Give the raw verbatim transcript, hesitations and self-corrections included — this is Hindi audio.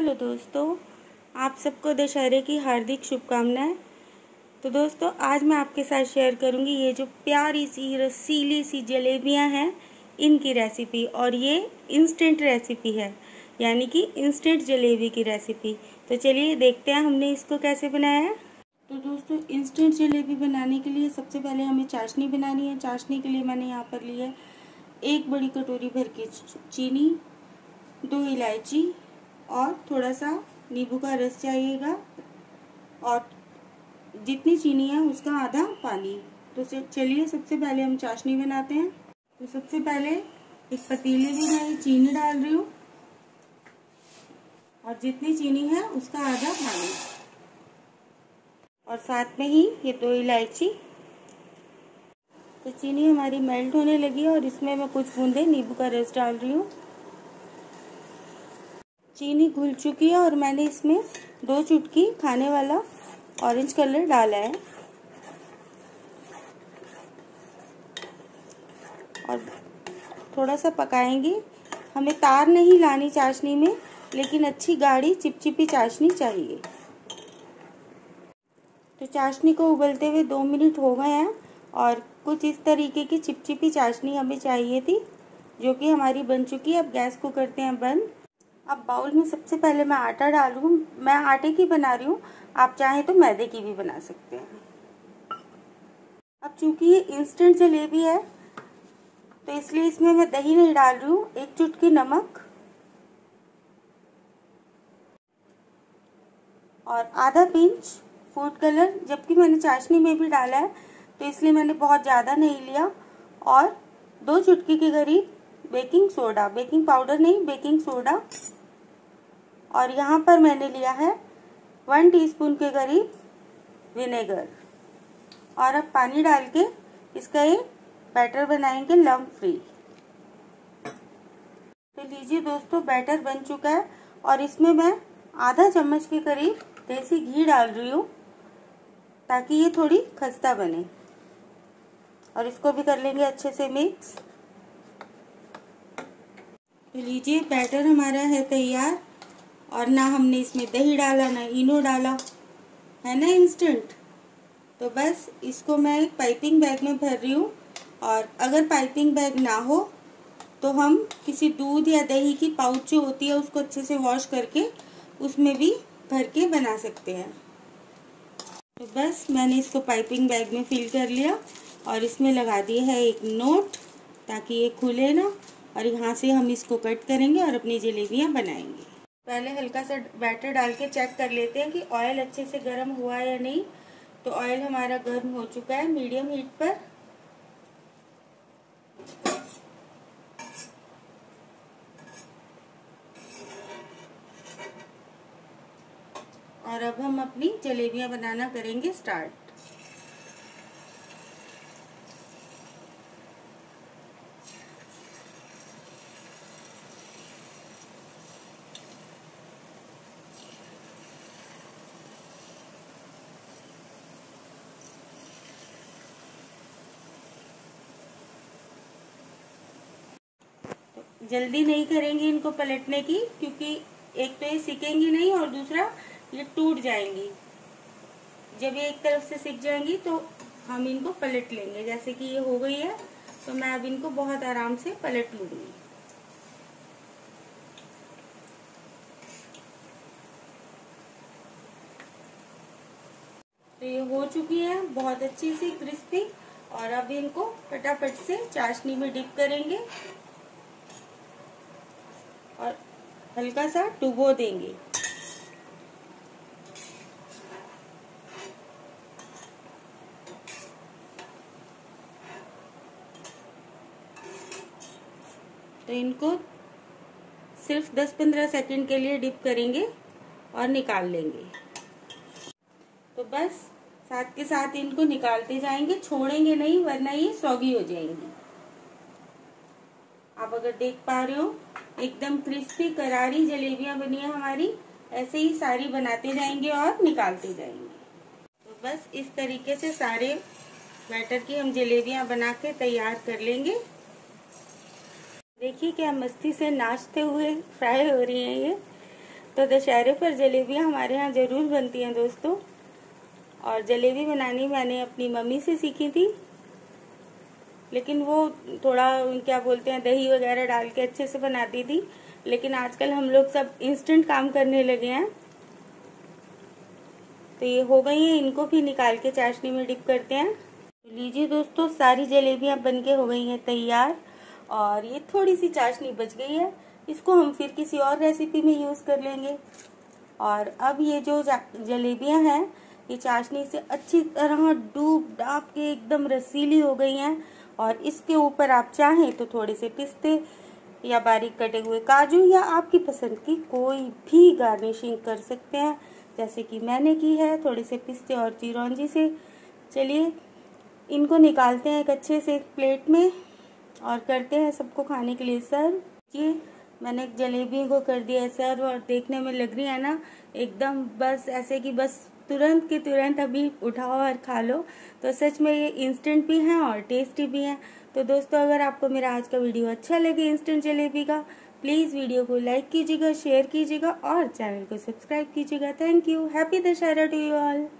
हेलो दोस्तों, आप सबको दशहरे की हार्दिक शुभकामनाएं। तो दोस्तों, आज मैं आपके साथ शेयर करूंगी ये जो प्यारी सी रसीली सी जलेबियां हैं, इनकी रेसिपी। और ये इंस्टेंट रेसिपी है, यानी कि इंस्टेंट जलेबी की रेसिपी। तो चलिए देखते हैं हमने इसको कैसे बनाया है। तो दोस्तों, इंस्टेंट जलेबी बनाने के लिए सबसे पहले हमें चाशनी बनानी है। चाशनी के लिए मैंने यहाँ पर ली है एक बड़ी कटोरी भर के चीनी, दो इलायची और थोड़ा सा नींबू का रस चाहिएगा, और जितनी चीनी है उसका आधा पानी। तो चलिए सबसे पहले हम चाशनी बनाते हैं। तो सबसे पहले एक पतीले में मैं चीनी डाल रही हूँ, और जितनी चीनी है उसका आधा पानी, और साथ में ही ये दो इलायची। तो चीनी हमारी मेल्ट होने लगी है और इसमें मैं कुछ बूंदे नींबू का रस डाल रही हूँ। चीनी घुल चुकी है और मैंने इसमें दो चुटकी खाने वाला ऑरेंज कलर डाला है, और थोड़ा सा पकाएंगे। हमें तार नहीं लानी चाशनी में, लेकिन अच्छी गाढ़ी चिपचिपी चाशनी चाहिए। तो चाशनी को उबलते हुए दो मिनट हो गए हैं, और कुछ इस तरीके की चिपचिपी चाशनी हमें चाहिए थी, जो कि हमारी बन चुकी है। अब गैस को करते हैं बंद। अब बाउल में सबसे पहले मैं आटा डाल रही हूँ। मैं आटे की बना रही हूँ, आप चाहें तो मैदे की भी बना सकते हैं। अब चूंकि ये इंस्टेंट जलेबी है, तो इसलिए इसमें मैं दही नहीं डाल रही हूँ। एक चुटकी नमक और आधा पिंच फूड कलर, जबकि मैंने चाशनी में भी डाला है तो इसलिए मैंने बहुत ज़्यादा नहीं लिया। और दो चुटकी के करीब बेकिंग सोडा, बेकिंग पाउडर नहीं, बेकिंग सोडा। और यहाँ पर मैंने लिया है वन टीस्पून के करीब विनेगर। और अब पानी डाल के इसका एक बैटर बनाएंगे लम्प फ्री। तो लीजिए दोस्तों, बैटर बन चुका है, और इसमें मैं आधा चम्मच के करीब देसी घी डाल रही हूँ, ताकि ये थोड़ी खस्ता बने। और इसको भी कर लेंगे अच्छे से मिक्स। तो लीजिए, बैटर हमारा है तैयार, और ना हमने इसमें दही डाला ना इनो डाला, है ना इंस्टेंट। तो बस इसको मैं एक पाइपिंग बैग में भर रही हूँ। और अगर पाइपिंग बैग ना हो तो हम किसी दूध या दही की पाउच जो होती है उसको अच्छे से वॉश करके उसमें भी भर के बना सकते हैं। तो बस मैंने इसको पाइपिंग बैग में फिल कर लिया, और इसमें लगा दिया है एक नोट, ताकि ये खुले ना। और यहाँ से हम इसको कट करेंगे और अपनी जलेबियाँ बनाएंगे। पहले हल्का सा बैटर डाल के चेक कर लेते हैं कि ऑयल अच्छे से गर्म हुआ है या नहीं। तो ऑयल हमारा गर्म हो चुका है मीडियम हीट पर। और अब हम अपनी जलेबियां बनाना करेंगे स्टार्ट। जल्दी नहीं करेंगे इनको पलटने की, क्योंकि एक तो ये सिकेंगी नहीं और दूसरा ये टूट जाएंगी। जब ये एक तरफ से सिक जाएंगी तो हम इनको पलट लेंगे। जैसे कि ये हो गई है, तो मैं अब इनको बहुत आराम से पलट लूंगी। तो ये हो चुकी है बहुत अच्छी सी क्रिस्पी। और अब इनको फटाफट से चाशनी में डिप करेंगे और हल्का सा डुबो देंगे। तो इनको सिर्फ दस पंद्रह सेकंड के लिए डिप करेंगे और निकाल लेंगे। तो बस साथ के साथ इनको निकालते जाएंगे, छोड़ेंगे नहीं, वरना ये सौगी हो जाएंगी। आप अगर देख पा रहे हो, एकदम क्रिस्पी करारी जलेबियां बनी है हमारी। ऐसे ही सारी बनाते जाएंगे और निकालते जाएंगे। तो बस इस तरीके से सारे बैटर की हम जलेबियां बना के तैयार कर लेंगे। देखिए क्या मस्ती से नाचते हुए फ्राई हो रही हैं ये। तो दशहरे पर जलेबियाँ हमारे यहाँ ज़रूर बनती हैं दोस्तों। और जलेबी बनानी मैंने अपनी मम्मी से सीखी थी, लेकिन वो थोड़ा क्या बोलते हैं दही वगैरह डाल के अच्छे से बनाती थी। लेकिन आजकल हम लोग सब इंस्टेंट काम करने लगे हैं। तो ये हो गई हैं, इनको भी निकाल के चाशनी में डिप करते हैं। तो लीजिए दोस्तों, सारी जलेबियाँ बनके हो गई हैं तैयार। और ये थोड़ी सी चाशनी बच गई है, इसको हम फिर किसी और रेसिपी में यूज़ कर लेंगे। और अब ये जो जलेबियाँ हैं ये चाशनी से अच्छी तरह डूब डाब के एकदम रसीली हो गई हैं। और इसके ऊपर आप चाहें तो थोड़े से पिस्ते या बारीक कटे हुए काजू या आपकी पसंद की कोई भी गार्निशिंग कर सकते हैं, जैसे कि मैंने की है थोड़े से पिस्ते और चिरौंजी से। चलिए इनको निकालते हैं एक अच्छे से एक प्लेट में और करते हैं सबको खाने के लिए सर्व। ये मैंने जलेबी को कर दिया है सर्व, और देखने में लग रही है ना एकदम बस ऐसे कि बस तुरंत के तुरंत अभी उठाओ और खा लो। तो सच में ये इंस्टेंट भी हैं और टेस्टी भी हैं। तो दोस्तों, अगर आपको मेरा आज का वीडियो अच्छा लगे इंस्टेंट जलेबी का, प्लीज़ वीडियो को लाइक कीजिएगा, शेयर कीजिएगा और चैनल को सब्सक्राइब कीजिएगा। Thank you. Happy Dussehra to you all.